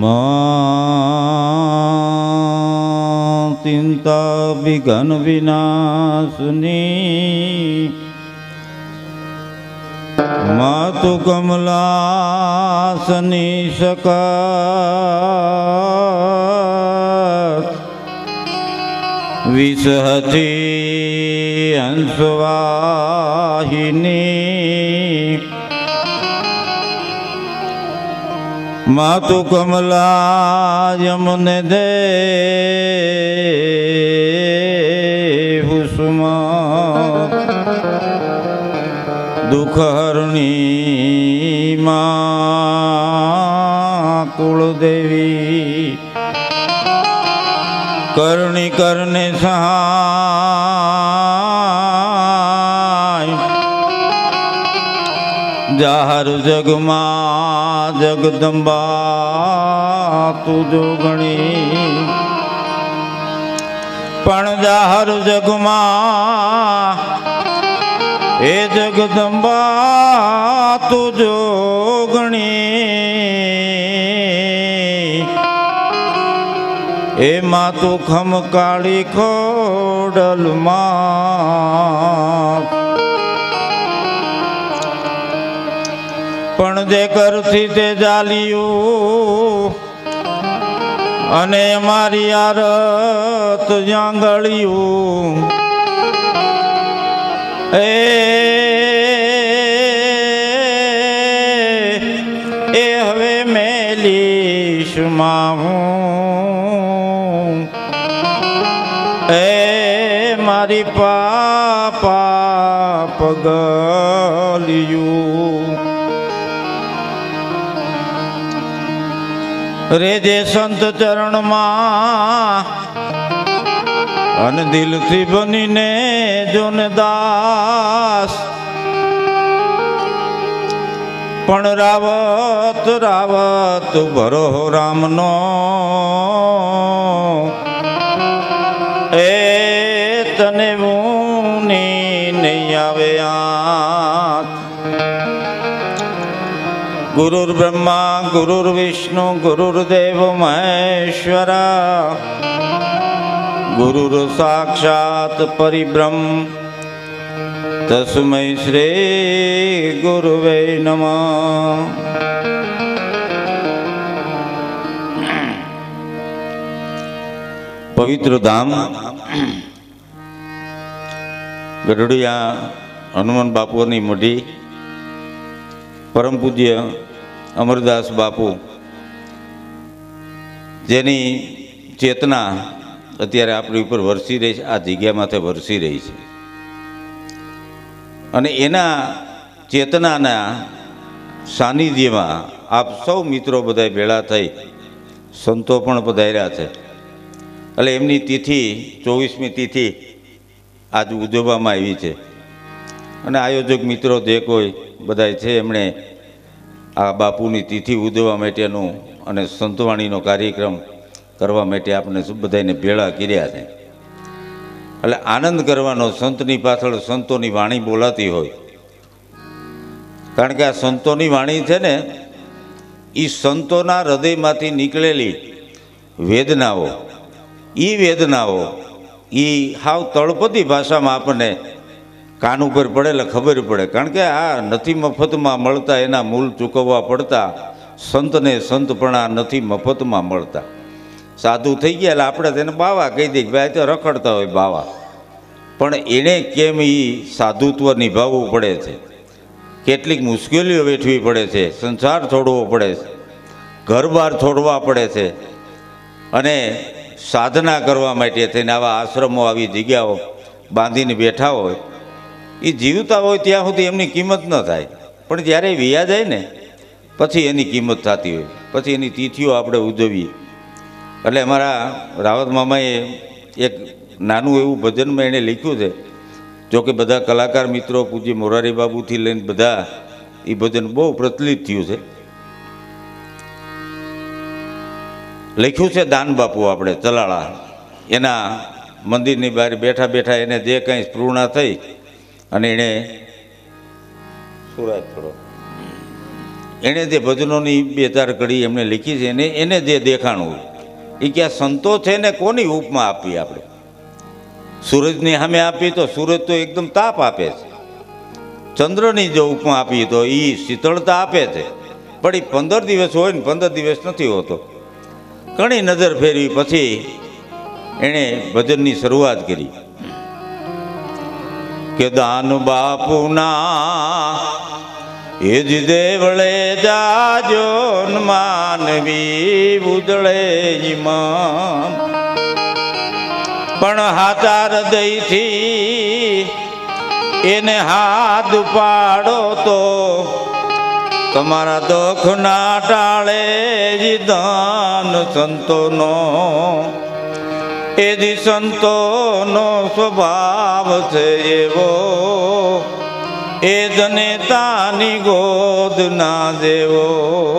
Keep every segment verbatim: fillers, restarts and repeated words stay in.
चिंता विघन विनाशनी मातु कमलासनी सकत विषहती हंसवाहिनी मातु कमला यमुने दे हुस्मा दुख हरणी माँ कुलदेवी करणी करने सहाय जाहर जगमा जगदंबा तुझो गणी पण जाहर जगमा हे जगदंबा तुझो गणी हे मातु खम काली खोडल मां पण जे करती ते जालियो अने मारी आरत जांगलियो ए ए हवे मेलीश माहूं ए मारी पापा पगलियो रे जे संत चरण मां अन दिल थी बनी ने जोन दास पण रावत रावत भरो राम नो ए तने मुनी नहीं आवे आँख गुरुर्ब्रह्मा गुरुर्विष्णु गुरुर्देव महेश्वरा गुरुर साक्षात् परिब्रह्म तस्मै श्री गुरुवे नमः। पवित्र धाम गढ़िया हनुमान बापुनी मढ़ी परम पूज्य अमरदास बापू जेनी चेतना अत्यारे आपणी उपर वरसी रही है, आ जग्या माथे वरसी रही है अने एना चेतनाना सानिध्यमां आप सौ मित्रों बधाय भेळा थई संतो पण पधार्या छे એટલે એમની તિથિ ચોવીસમી તિથિ આજ ઉજવવામાં આવી છે અને આયોજક મિત્રો જે કોઈ બધાય છે એમણે આ બાપુની તિથિ ઉજવવા માટેનું અને સંતવાણીનો કાર્યક્રમ કરવા માટે આપણે બધાને ભેળા કર્યા છે। એટલે આનંદ કરવાનો સંતની પાછળ સંતોની વાણી બોલાતી હોય કારણ કે આ સંતોની વાણી છે ને એ સંતોના હૃદયમાંથી નીકળેલી વેદનાઓ એ વેદનાઓ એ હાવ તળપદી ભાષામાં આપણને કાન ઉપર પડે એટલે ખબર પડે કારણ કે આ નથી મફતમાં મળતા એના મૂળ ચૂકવવા પડતા સંતને સંતપણા નથી મફતમાં મળતા। સાધુ થઈ ગયા એટલે આપણે તેને બાવા કહી દઈએ ભાઈ તો રખડતા હોય બાવા પણ એને કેમ એ સાધુત્વ નિભાવવું પડે છે કેટલીક મુશ્કેલીઓ વેઠવી પડે છે સંસાર છોડવો પડે છે ઘર બાર છોડવા પડે છે અને સાધના કરવા માટે થઈને આવા આશ્રમો આવી જગ્યાઓ બાંધીને બેઠા હોય એ જીવતા હોય ત્યાં સુધી એમની કિંમત ન થાય પણ જ્યારે વિયા જાય ને પછી એની કિંમત થતી હોય પછી એની તિથિઓ આપણે ઉજવીએ। એટલે અમારા રાવત મામાએ એક નાનું એવું ભજનમાં એણે લખ્યું છે જોકે બધા કલાકાર મિત્રો પૂજ્ય મોરારી બાબુથી લઈને બધા એ ભજન બહુ પ્રચલિત થયું છે। લખ્યું છે દાન બાપુ આપણે ચલાળા એના મંદિરની બહાર બેઠા બેઠા એને જે કંઈ સ્પૃહણા થઈ અને એણે સુરાજ થોડો એણે જે ભજનોની બે ચાર કડી એમને લીખી છે એને એને જે દેખાણું એ કે આ સંતો છે ને કોની ઉપમા આપી આપણે? સૂરજની સામે આપી તો સૂરજ તો એકદમ તાપ આપે છે. ચંદ્રની જો ઉપમા આપી તો એ શીતળતા આપે છે, પણ એ પંદર દિવસ હોય ને પંદર દિવસ નથી હોતો. ઘણી નજર ફેરવી પછી એણે ભજનની શરૂઆત કરી કે દાન બાપુના એ જ દેવળે જાજો માનવી ઉજળે ઈમાન, પણ હાથા હૃદયથી એને હાથ પાડો તો તમારા દુઃખ ના ટાળે જી દાન સંતોનો. એ જી સંતોનો સ્વભાવ છે એવો, એ જનેતાની ગોદ ના દેવો.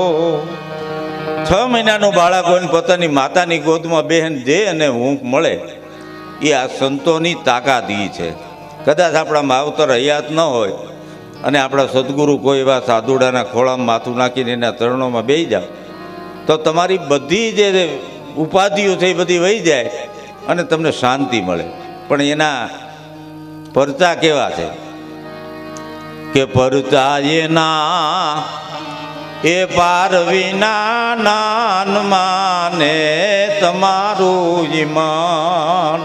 છ મહિનાનું બાળક હોય ને પોતાની માતાની ગોદમાં બહેન જે અને ઊંઘ મળે એ આ સંતોની તાકાત ઈ છે. કદાચ આપણા માવતર હયાત ન હોય અને આપણા સદગુરુ કોઈ એવા સાધુડાના ખોળામાં માથું નાખીને એના ચરણોમાં બેસી જાવ તો તમારી બધી જે ઉપાધિઓ છે એ બધી વહી જાય અને તમને શાંતિ મળે. પણ એના પરચા કેવા છે કે પરચા એના એ પાર વિના નાન માને તમારું ઈમાન,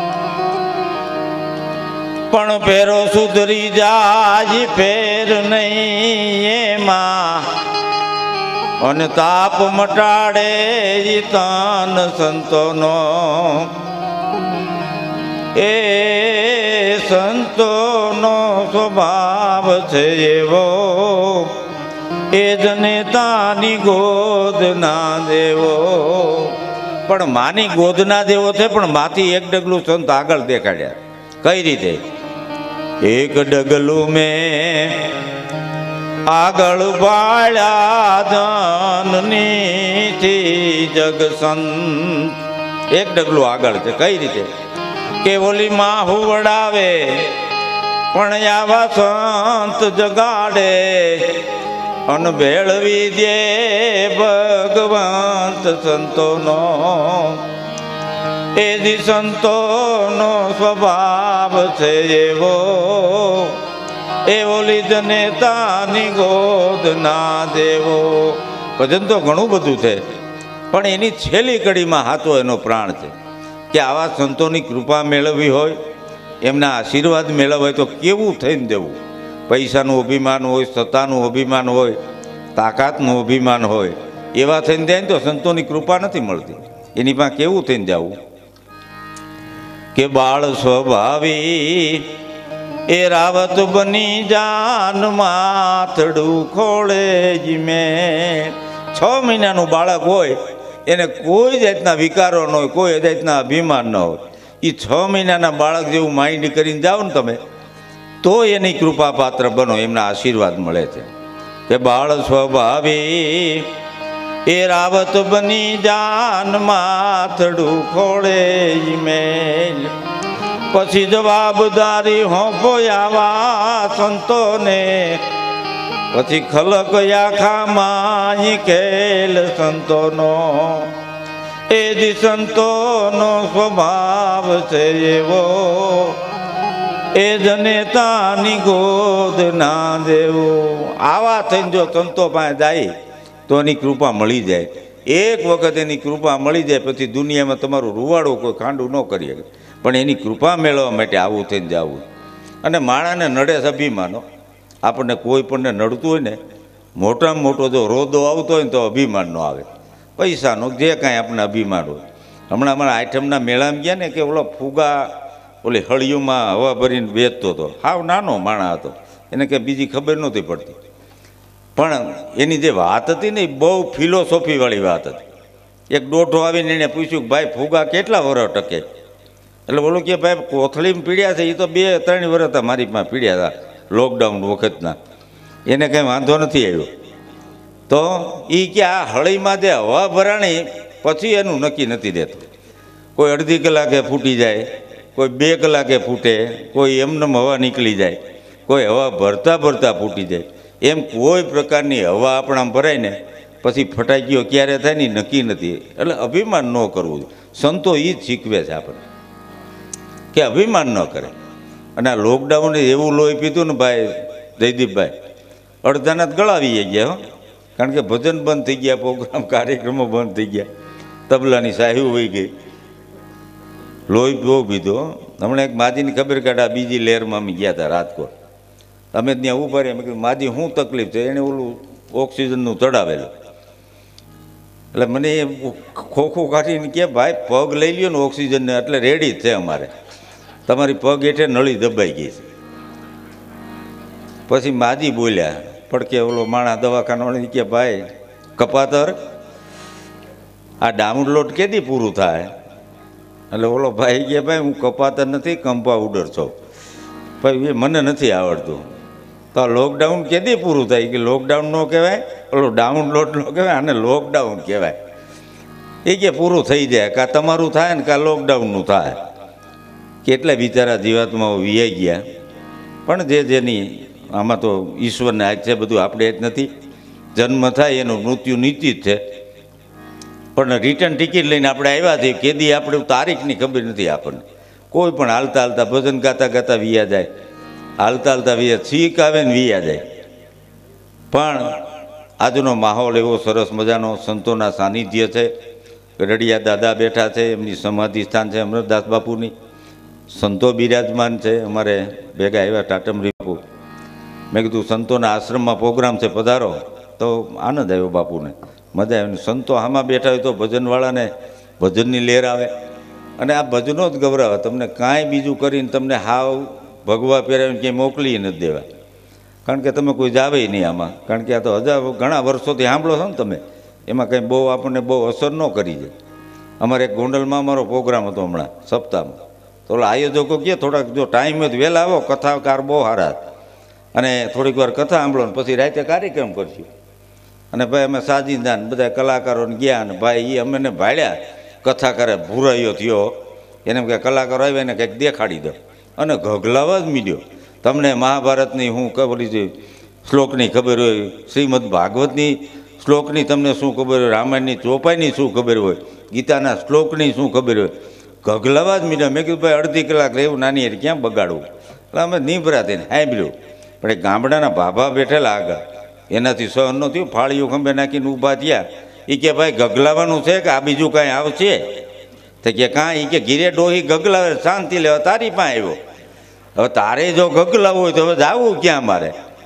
પણ ફેરો સુધરી જાય ફેર નહીં એમાં, અને તાપ મટાડે તન સંતોનો. એ સંતોનો સ્વભાવ છે એવો, એ જનેતાની ગોદ ના દેવો. પણ માની ગોદ ના દેવો છે, પણ માથી એક ડગલું સંત આગળ દેખાડ્યા. કઈ રીતે? એક ડગલું મેં આગળ વાળ્યા જનનીથી જગ સંત. એક ડગલું આગળ છે. કઈ રીતે? કે ઓલી માં હુવડાવે પણ આવા સંત જગાડે, અન ભેળવી દે ભગવંત સંતોનો. એ જી સંતોનો સ્વભાવ છે એવો, એ ઓલી જનેતાની ગોદ ના દેવો. ભજન તો ઘણું બધું છે, પણ એની છેલ્લી કડીમાં હાથો એનો પ્રાણ છે કે આવા સંતોની કૃપા મેળવવી હોય, એમના આશીર્વાદ મેળવવા હોય તો કેવું થઈને દેવું. પૈસાનું અભિમાન હોય, સત્તાનું અભિમાન હોય, તાકાતનું અભિમાન હોય, એવા થઈને જાય તો સંતોની કૃપા નથી મળતી. એની પાસે કેવું થઈને જવું કે બાળ સ્વભાવી એ રાવત બની જાન માથડું ખોળે જીમે. છ મહિનાનું બાળક હોય એને કોઈ જાતના વિકારો ન હોય, કોઈ જાતના અભિમાન ન હોય. એ છ મહિનાના બાળક જેવું માઇન્ડ કરીને જાઓ ને તમે તો એની કૃપા પાત્ર બનો, એમના આશીર્વાદ મળે છે. કે બાળ સ્વભાવી એ રાવત બની જાન માથડું ખોળે મેલ. પછી જવાબદારી હોંપો આવા સંતોને, પછી ખલક આખામાં ખેલ સંતોનો. એ જી સંતોનો સ્વભાવ છે એવો, એ જનેતાની ગોદ ના દેવો. આવા થઈને જો સંતો પાસે જાય તો એની કૃપા મળી જાય. એક વખત એની કૃપા મળી જાય પછી દુનિયામાં તમારું રૂવાડું કોઈ ખાંડું ન કરી શકે. પણ એની કૃપા મેળવવા માટે આવું થઈને જવું. અને માણાને નડે અભિમાનો. આપણને કોઈ પણને નડતું હોય ને, મોટામાં મોટો જો રોદો આવતો હોય ને તો અભિમાન ન આવે. પૈસાનો જે કાંઈ આપણને અભિમાન હોય. હમણાં અમારા આઈટમના મેળામાં ગયા ને કે ઓલો ફુગા ઓલી હળિયુંમાં હવા ભરીને વેચતો હતો. હાવ નાનો માણા હતો, એને કંઈ બીજી ખબર નહોતી પડતી. પણ એની જે વાત હતી ને એ બહુ ફિલોસોફીવાળી વાત હતી. એક ડોઢો આવીને એણે પૂછ્યું કે ભાઈ ફુગા કેટલા વર્ષ ટકે? એટલે બોલું કે ભાઈ કોથળીમાં પીડ્યા છે એ તો બે ત્રણ વર્ષ હતા મારી પાસે પીડ્યા હતા લોકડાઉન વખતના, એને કંઈ વાંધો નથી આવ્યો. તો એ કે આ હળીમાં જે હવા ભરાણી પછી એનું નક્કી નથી રહેતું. કોઈ અડધી કલાકે ફૂટી જાય, કોઈ બે કલાકે ફૂટે, કોઈ એમનેમ હવા નીકળી જાય, કોઈ હવા ભરતા ભરતા ફૂટી જાય. એમ કોઈ પ્રકારની હવા આપણામાં ભરાય ને પછી ફટાકીઓ ક્યારે થાય ને નક્કી નથી. એટલે અભિમાન ન કરવું. સંતો એ જ શીખવે છે આપણને કે અભિમાન ન કરે. અને આ લોકડાઉને એવું લોહી પીધું ને ભાઈ જયદીપભાઈ, અડધાના જ ગળાવી ગયા હો. કારણ કે ભજન બંધ થઈ ગયા, પ્રોગ્રામ કાર્યક્રમો બંધ થઈ ગયા, તબલાની સાહેબ વહી ગઈ, લોહી બહુ પીધો. હમણાં એક માજીની ખબર કાઢા બીજી લહેરમાં અમે ગયા હતા રાજકોટ. અમે ત્યાં ઊભા રહ્યા, મેં કીધું માજી શું તકલીફ છે? એણે ઓલું ઓક્સિજનનું ચડાવેલું. એટલે મને એ ખોખું કાઢીને કે ભાઈ પગ લઈ લ્યો ને ઓક્સિજનને, એટલે રેડી જ છે અમારે, તમારી પગ હેઠે નળી દબાઈ ગઈ છે. પછી માજી બોલ્યા પડકે ઓલો માણા દવાખાના કે ભાઈ કપાતર આ ડાઉનલોડ કેદી પૂરું થાય? એટલે ઓલો ભાઈ કે ભાઈ હું કપાતર નથી, કમ્પાઉન્ડર છું ભાઈ, મને નથી આવડતું. તો આ લોકડાઉન કેદી પૂરું થાય? કે લોકડાઉન ન કહેવાય, ઓલો ડાઉનલોડ ન કહેવાય, આને લોકડાઉન કહેવાય. એ કે પૂરું થઈ જાય, કાં તમારું થાય ને કાં લોકડાઉનનું થાય. કેટલા બિચારા જીવાતમાં વિયાઈ ગયા. પણ જે જેની આમાં તો ઈશ્વરને હાથ છે, બધું આપણે જ નથી. જન્મ થાય એનું મૃત્યુ નિશ્ચિત છે. પણ રિટર્ન ટિકિટ લઈને આપણે આવ્યા છીએ, કેદી આપણે તારીખની ખબર નથી આપણને. કોઈ પણ હાલતા હાલતા ભજન ગાતા ગાતા વિયા જાય, હાલતા હાલતા વિયા છીક આવે ને વિયા જાય. પણ આજનો માહોલ એવો સરસ મજાનો સંતોના સાનિધ્ય છે. રડિયા દાદા બેઠા છે, એમની સમાધિ સ્થાન છે અમરદાસ બાપુની. સંતો બિરાજમાન છે, અમારે ભેગા આવ્યા ટાટમરી બાપુ. મેં કીધું સંતોના આશ્રમમાં પ્રોગ્રામ છે, પધારો. તો આનંદ આવ્યો બાપુને, મજા આવી. સંતો આમાં બેઠા હોય તો ભજનવાળાને ભજનની લહેર આવે. અને આ ભજનો જ ગૌરવ. તમને કાંઈ બીજું કરીને તમને હાવ ભગવા પહેરાવીને ક્યાંય મોકલી નથી દેવા. કારણ કે તમે કોઈ જાવે નહીં આમાં. કારણ કે આ તો હજાર ઘણા વર્ષોથી સાંભળો છો ને તમે, એમાં કંઈ બહુ આપણને બહુ અસર ન કરી જાય. અમારે એક ગોંડલમાં અમારો પ્રોગ્રામ હતો હમણાં સપ્તાહમાં. તો ઓલા આયોજકો કહે થોડાક જો ટાઈમ હોય તો વહેલા આવો, કથાકાર બહુ સારા. અને થોડીક વાર કથા સાંભળો ને પછી રાતે કાર્યક્રમ કરશું. અને ભાઈ અમે સાજીદાન બધા કલાકારોને ગયા, અને ભાઈ એ અમને ભાડ્યા. કથાકારે ભૂરાયો થયો, એને કે કલાકારો આવ્યા એને કંઈક દેખાડી દો, અને ગગલાવા જ મીડ્યો. તમને મહાભારતની હું ખબર છે શ્લોકની ખબર હોય, શ્રીમદ ભાગવતની શ્લોકની તમને શું ખબર હોય, રામાયણની ચોપાઈની શું ખબર હોય, ગીતાના શ્લોકની શું ખબર હોય, ગગલાવા જ મીડ્યા. મેં કીધું ભાઈ અડધી કલાક રહેવું નાની એટલે ક્યાં બગાડવું? એટલે અમે નીભરા થઈને સાંભળ્યું. પણ એ ગામડાના ભાભા બેઠેલા આગળ, એનાથી સહન ન થયું, ફાળીઓ ખંભે નાખીને ઊભા થયા. એ કે ભાઈ ગગલાવાનું છે કે આ બીજું કાંઈ આવશે? તો કે કાંઈ, એ કે ઘીરે ડોહી ગગલાવે, શાંતિ લેવા તારી પાસે આવ્યો. હવે તારે જો ગગલાવું હોય તો હવે જાવું ક્યાં મારે?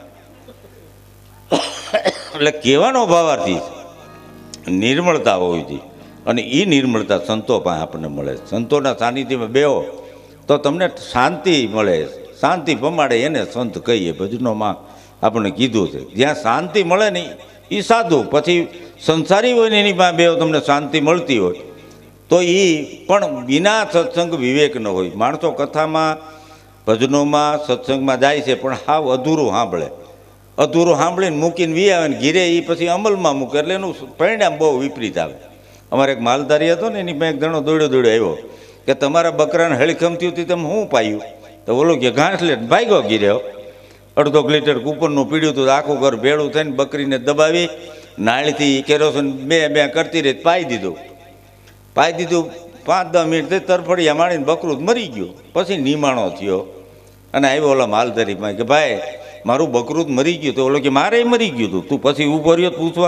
એટલે કહેવાનો ભાવાર્થી નિર્મળતા હોવી જોઈએ. અને એ નિર્મળતા સંતો પાસે આપણને મળે. સંતોના સાનિધ્યમાં બેહો તો તમને શાંતિ મળે. શાંતિ પમાડે એને સંત કહીએ. ભજનોમાં આપણને કીધું છે જ્યાં શાંતિ મળે ને એ સાધુ. પછી સંસારી હોય ને એની પાસે બેહો તમને શાંતિ મળતી હોય તો એ પણ વિના સત્સંગ વિવેક ન હોય. માણસો કથામાં ભજનોમાં સત્સંગમાં જાય છે પણ હાવ અધૂરું સાંભળે. અધૂરું સાંભળીને મૂકીને વી આવે ને ઘીરે એ પછી અમલમાં મૂકે, એટલે એનું પરિણામ બહુ વિપરીત આવે. અમારે એક માલધારી હતો ને, એની પાસે એક જણો દોડ્યો દોડ્યો આવ્યો કે તમારા બકરાને હળખમતી હતી તમે શું પાયું? તો બોલો કે ઘાસ લે ભાગ્યો ગીર્યો. અડધો લીટર કૂપનનું પીડ્યું હતું, આખું ઘર ભેળું થઈને બકરીને દબાવી નાળીથી કેરોસીન બે બે કરતી રહી પાઈ દીધું. પાઈ દીધું પાંચ દસ મિનિટ થઈ તરફડિયા માણીને બકરું મરી ગયું. પછી નિમાણો થયો અને આવ્યો ઓલા માલધારીમાં કે ભાઈ મારું બકરું મરી ગયું. તો ઓલો કે મારે મરી ગયું હતું. તું પછી ઊભો રહ્યો પૂછવા?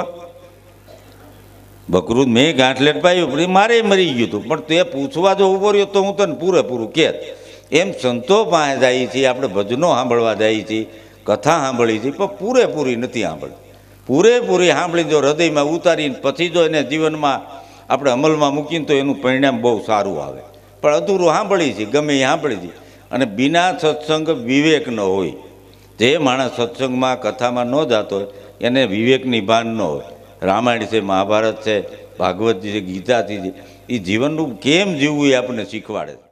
બકરું મેં ગાંઠલેટ પાયું પણ મારે મરી ગયું હતું, પણ તે પૂછવા જો ઊભો રહ્યો તો હું તને પૂરેપૂરું કહેત. એમ સંતો પાસે જઈએ છીએ, આપણે ભજનો સાંભળવા જઈએ છીએ, કથા સાંભળીએ છીએ, પણ પૂરેપૂરી નથી સાંભળી. પૂરેપૂરી સાંભળી જો હૃદયમાં ઉતારીને પછી જો એને જીવનમાં આપણે અમલમાં મૂકીને તો એનું પરિણામ બહુ સારું આવે. પણ અધૂરું સાંભળીએ છીએ, ગમે એ સાંભળી છીએ. અને બિના સત્સંગ વિવેક ન હોય. જે માણસ સત્સંગમાં કથામાં ન જતો હોય એને વિવેકની ભાન ન હોય. રામાયણ છે, મહાભારત છે, ભાગવતજી છે, ગીતાજી છે, એ જીવનનું કેમ જીવવું એ આપણને શીખવાડે.